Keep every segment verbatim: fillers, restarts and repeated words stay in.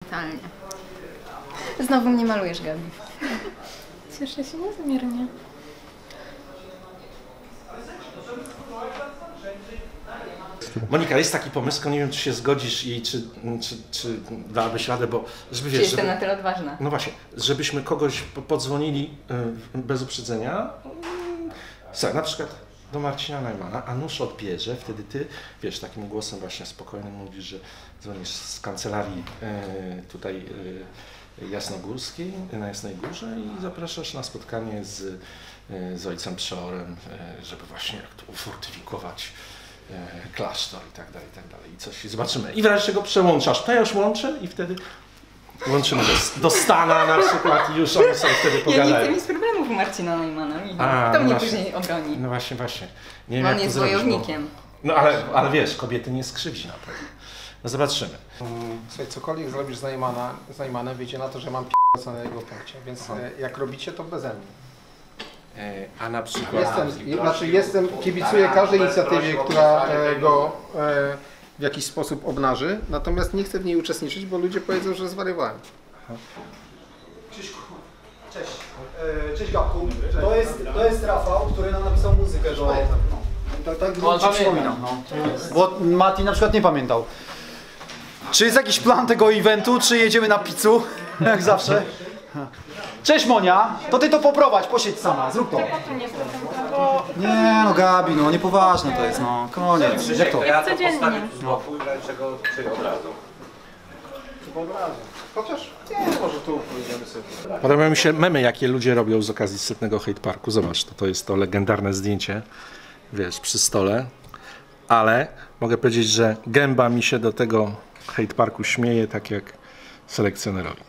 Totalnie. Znowu mnie malujesz, Gabi. Cieszę się niezmiernie. Monika, jest taki pomysł, nie wiem, czy się zgodzisz i czy, czy, czy dałabyś radę, bo żeby wiesz, Czy jestem żeby, na tyle odważna? no właśnie, żebyśmy kogoś podzwonili bez uprzedzenia, co, na przykład do Marcina Najmana, a nóż odbierze, wtedy ty, wiesz, takim głosem właśnie spokojnym mówisz, że dzwonisz z kancelarii tutaj jasnogórskiej, na Jasnej Górze i zapraszasz na spotkanie z, z ojcem Przeorem, żeby właśnie jak to ufortyfikować klasztor i tak dalej, i tak dalej. I coś zobaczymy. I w razie czego przełączasz, to ja już łączę i wtedy łączymy do, do Stana na przykład i już oni sobie wtedy pogadają. Ja nie chcę mieć problemów Marcina Najmana. A, Kto no mnie właśnie. później obroni? No właśnie, właśnie. Nie wiem, On jak jest to zrobić, wojownikiem. Bo... No ale, ale wiesz, kobiety nie skrzywdzi na pewno. No zobaczymy. Słuchaj, cokolwiek zrobisz z Najmana, z Najmanem, wiecie na to, że mam p***a na jego punkcie, więc Aha. jak robicie, to beze mnie. A na przykład... Jestem, znaczy jestem, kibicuję każdej inicjatywie, która go w jakiś sposób obnaży, natomiast nie chcę w niej uczestniczyć, bo ludzie powiedzą, że zwariowałem. Cześć. Cześć. Cześć Gabku. To jest, to jest Rafał, który nam napisał muzykę do... Tak, tak, On ci przypominał, no. Bo Mati na przykład nie pamiętał. Czy jest jakiś plan tego eventu, czy jedziemy na pizzu? Jak zawsze. Cześć Monia, to ty to poprowadź, posiedź sama, zrób to. Nie no Gabi, no niepoważne to jest, no koniec. Jak to? Jak codziennie. Dlaczego czy od razu? Chyba od razu. Chociaż nie, może tu pójdziemy sobie. Podobają mi się memy, jakie ludzie robią z okazji setnego Hate Parku. Zobacz, to, to jest to legendarne zdjęcie, wiesz, przy stole. Ale mogę powiedzieć, że gęba mi się do tego Hate Parku śmieje, tak jak selekcjonerowi.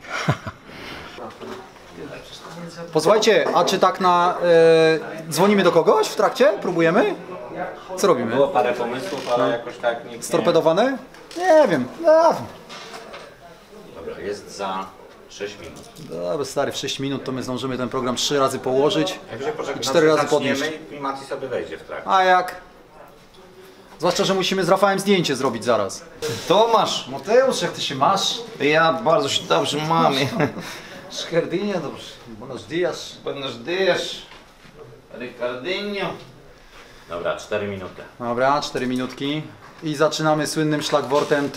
Posłuchajcie, a czy tak na... E, dzwonimy do kogoś w trakcie? Próbujemy? Co robimy? Było parę pomysłów, ale no. jakoś tak nikt nie... Storpedowane? Nie wiem. No. Dobra, jest za sześć minut. Dobra stary, w sześć minut to my zdążymy ten program trzy razy położyć i cztery razy podnieść. I Mati sobie wejdzie w trakcie. A jak? Zwłaszcza, że musimy z Rafałem zdjęcie zrobić zaraz. Tomasz, Mateusz, jak ty się masz? Ja bardzo się dobrze mam. Szkerdynie, dobrze. Buenos dias. Buenos dias. Ricardinho. Dobra, cztery minuty. Dobra, cztery minutki. I zaczynamy słynnym szlagwortem.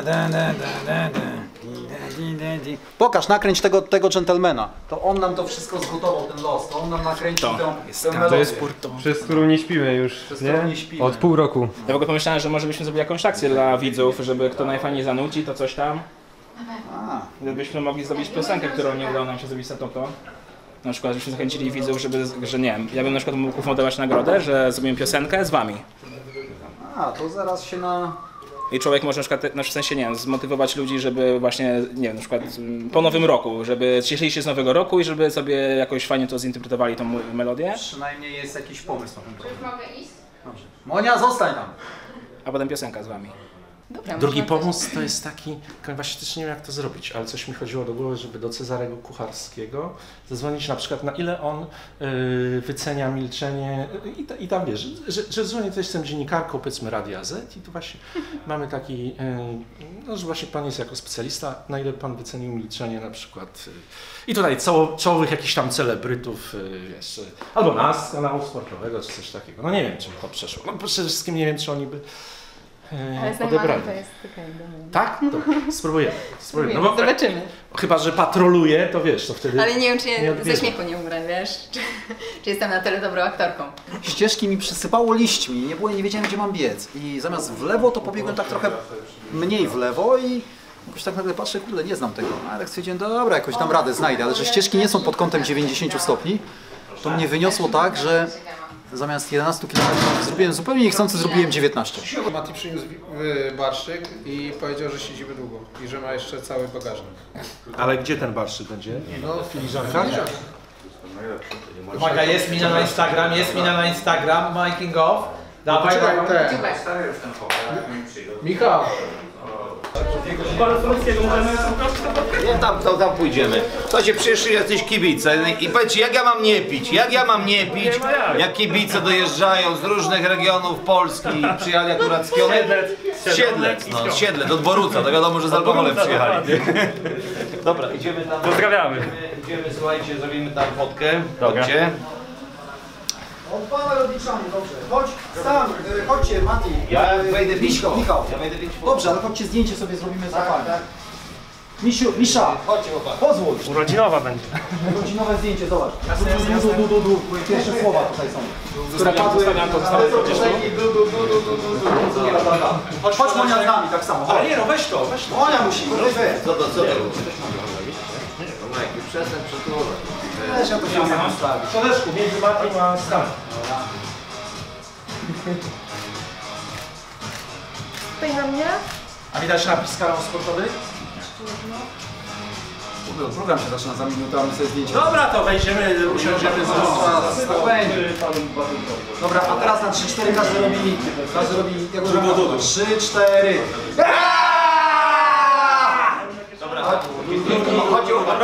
Pokaż, nakręć tego, tego dżentelmena. To on nam to wszystko zgotował, ten los. To on nam nakręcił tę, tę melodię. To jest przez którą nie śpimy już, Przez nie? którą nie śpimy. Od pół roku. Ja w ogóle pomyślałem, że może byśmy zrobili jakąś akcję dla widzów, żeby kto najfajniej zanuci, to coś tam. A. Gdybyśmy mogli zrobić piosenkę, którą nie udało nam się zrobić za to, to. Na przykład, żebyśmy zachęcili widzów, żeby, że nie wiem, ja bym na przykład mógł ufundować nagrodę, że zrobimy piosenkę z wami. A, to zaraz się na... I człowiek może na przykład, na w sensie nie wiem, zmotywować ludzi, żeby właśnie, nie wiem, na przykład po nowym roku, żeby cieszyli się z nowego roku i żeby sobie jakoś fajnie to zinterpretowali tą melodię. Przynajmniej jest jakiś pomysł na ten program. Czy mogę iść? Dobrze. Monia, zostań tam! A potem piosenka z wami. Dobra, Drugi można pomysł to jest taki, właśnie też nie wiem jak to zrobić, ale coś mi chodziło do głowy, żeby do Cezarego Kucharskiego zadzwonić na przykład na ile on y, wycenia milczenie i, ta, i tam wiesz, że, że dzwoni, to jestem dziennikarką powiedzmy Radia Z i tu właśnie mamy taki, y, no, że właśnie pan jest jako specjalista, na ile pan wycenił milczenie na przykład y, i tutaj cało, czołowych jakichś tam celebrytów, y, wiesz, y, albo nas, kanału sportowego czy coś takiego, no nie wiem czym to przeszło, no przede wszystkim nie wiem czy oni by Ale z odebrali. to jest okej, okay, tak? Dobra, spróbujemy. spróbujemy. no bo, zobaczymy. Chyba, że patroluje, to wiesz, to wtedy... Ale nie wiem, czy ja nie ze śmiechu nie umrę, wiesz? Czy, czy jestem na tyle dobrą aktorką. Ścieżki mi przysypało liśćmi, nie, było, nie wiedziałem gdzie mam biec. I zamiast w lewo, to pobiegłem tak trochę mniej w lewo i jakoś tak nagle patrzę, kurde, nie znam tego. Ale tak stwierdziłem, dobra, jakoś tam radę znajdę, ale że ścieżki nie są pod kątem dziewięćdziesięciu stopni, to mnie wyniosło tak, że zamiast jedenastu kilometrów zrobiłem zupełnie niechcący, zrobiłem dziewiętnaście. Mati przyniósł barszyk i powiedział, że siedzimy długo i że ma jeszcze cały bagażnik. Ale gdzie ten barszyk będzie? No, filiżanka? Uwaga, jest mina na Instagram, jest mina na Instagram, making of. Dawaj, Poczekaj, dawaj. te. Michał! Nie, tam, to, tam pójdziemy. To się przyszli jacyś kibice i powiedzcie, jak ja mam nie pić? Jak ja mam nie pić? Jak kibice dojeżdżają z różnych regionów Polski, przyjechali akurat z Kionek. Siedlec, no, Siedlec, od Boruca, to wiadomo, że z alkoholem przyjechali. Dobra, idziemy tam. Pozdrawiamy. Idziemy, słuchajcie, zrobimy tam fotkę. Dobra. Chodźcie. Od pana rodzicami, dobrze. Chodź, Stan, y, chodźcie, Mati. Ja wejdę pięć Miszko, minut. Michał. Ja wejdę pięć minut. Dobrze, ale chodźcie zdjęcie sobie zrobimy za Tak, tak. Misiu, Misza, Chodźcie, chłopak. pozwól. Urodzinowa będzie. Rodzinowe zdjęcie, zobacz. Du, du, du, du, du. Pierwsze słowa tutaj są. Które padły. Chodź, chodź Monia z nami, tak samo. Ale nie no, weź to, weź to. Monia musi. Co to, co to? Dobra, jakiś przestań przytulać. Też ja to się mam stawić. Koleżku, między Matiem a Stanem. Tutaj na mnie? A widać napis kanał sportowy? Program się zaczyna za minutę, a my sobie zdjęcie. Dobra, to wejdziemy, usiądziemy z Tak będzie. Dobra, a teraz na trzy cztery każdy robi, każdy robi, jak go trzy cztery. Dobra, chodź, chłopak.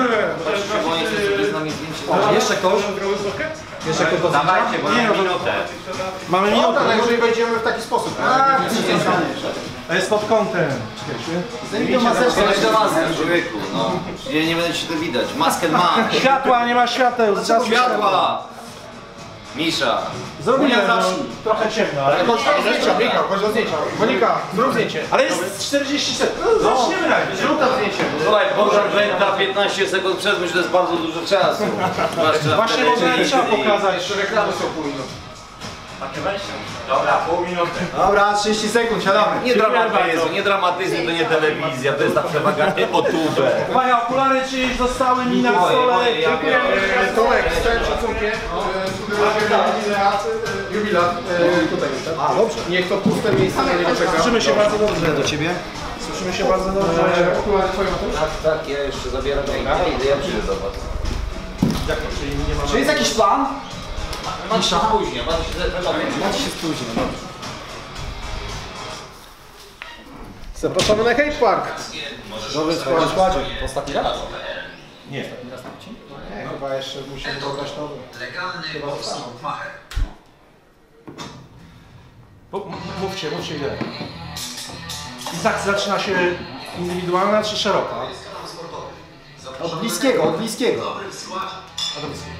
Jeszcze ktoś? Jeszcze ktoś? Dawajcie, bo Nie, na no to- minutę. Mamy No minutę. tak, jeżeli wejdziemy w taki sposób. To jest pod kątem. Czekajcie. Zdejmij tą maseczkę. Jeszcze maskę, człowieku, no. Ja nie będę ci to widać. Maskę ma. Światła, nie ma świateł. Czas Światła! Misza. Zrobimy Monia, no, zacznij. trochę ciemno, ale... Chodź do zdjęcia, Michał, chodź do zdjęcia. Monika, zrób zdjęcie. Ale jest czterdzieści sekund. No, zaczniemy najpierw. Zrób tam zdjęcie. Słuchaj, Bogdan Węta piętnaście sekund przed, myślę, że to jest bardzo dużo czasu. Zwłaszcza Właśnie wtedy, może kiedy- trzeba pokazać. Jeszcze reklamy są późno. Dobra, pół minuty. Dobra, trzydzieści sekund, siadamy. Nie dramatyzm, nie dramatyzm, to nie telewizja, to jest ta przewaganie o tubę. Uwaga, okulary czyjeś zostały mi na Moje, stole. moje, ja Dziękuję. E, Tomek, z całym szacunkiem, e, sugerujemy jubilat, e, jubilat e, tutaj jest, tak? A, dobrze. Niech to puste miejsce na nie czeka. Słyszymy się bardzo dobrze. Do ciebie. Słyszymy się bardzo dobrze. E, Okulary twoje Mateusz? Tak, tak, ja jeszcze zabieram, ja idę, ja przyjdę do was. Jak to, czyli nie ma... Czy jest jakiś plan? Macie się spóźnia, macie się zapewne. Macie się spóźnić. Zapraszamy na Hate Park. Dobry składzie. Ostatni raz. Nie. Nie, chyba jeszcze musimy dodać nowy. Legalny macher. Mówcie, mówcie ile. I tak zaczyna się indywidualna czy szeroka? Od bliskiego, od bliskiego. A do bliskiego.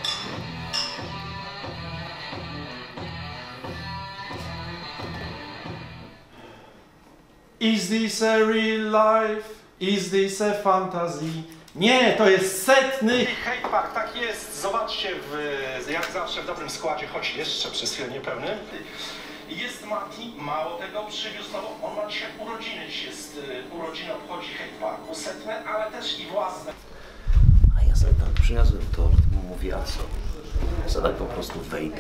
Is this a real life? Is this a fantasy? Nie, to jest setny Hate Park, tak jest. Zobaczcie, w, jak zawsze w dobrym składzie, choć jeszcze przez chwilę niepełny. Jest Mati, mało tego, przywiózł nową, on ma dzisiaj urodziny, dziś jest y, urodziny, obchodzi Hate Parku setne, ale też i własne. A ja sobie tam przyniosłem tort, mówię, a co? Zadaj po prostu wejdę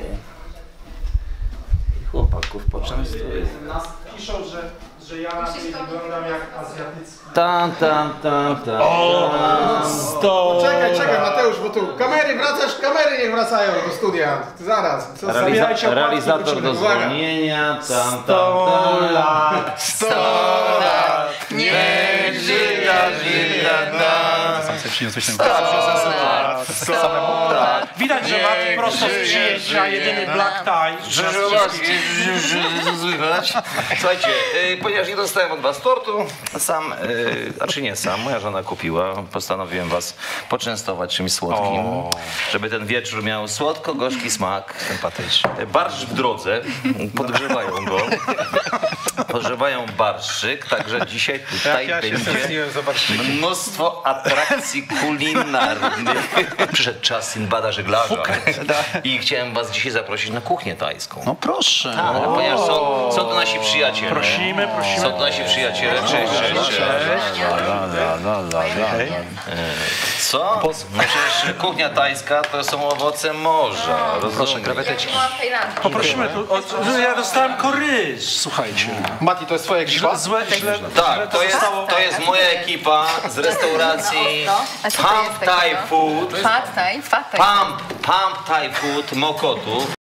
i chłopaków poczęstuję. Piszą, że, że ja na niej wyglądam jak azjatycki. Tam, tam, tam, tam. Sto! Czekaj, czekaj Mateusz, bo tu kamery, wracasz, kamery niech wracają do studia. Zaraz. Co, Zabierajcie opłatki, Realizator wrócimy. do Uwaga. zwolnienia, tam, tam, Sto tam. lat, sto lat, niech żyje, żyje nam. Sto lat, sto lat. Widać, że Mati prosto z przyjęcia, jedyny black tie. Słychać? Słuchajcie, y, ponieważ nie dostałem od was tortu, sam, y, znaczy nie sam, moja żona kupiła, postanowiłem was poczęstować czymś słodkim, żeby ten wieczór miał słodko-gorzki smak. Sympatyczny. Barszcz w drodze, podgrzewają go, podgrzewają barszczyk, także dzisiaj tutaj będzie mnóstwo atrakcji kulinarnych. Przyszedł czas Sinbada żeglarza i chciałem was dzisiaj zaprosić na kuchnię tajską. No proszę. Tak, ponieważ są, są to nasi przyjaciele. Prosimy, prosimy. Są to nasi przyjaciele. Cześć, cześć, cześć. Co? No przecież kuchnia tajska to są owoce morza. Proszę, kreweteczki. Poprosimy tu, o, ja dostałem koryż, słuchajcie. Mati, to jest twoja ekipa? Złe, źle, Tak, to jest, to jest moja ekipa z restauracji Pump Thai Food. Pad Thai, Pad Thai. Pump, Pump Thai Food Mokotu.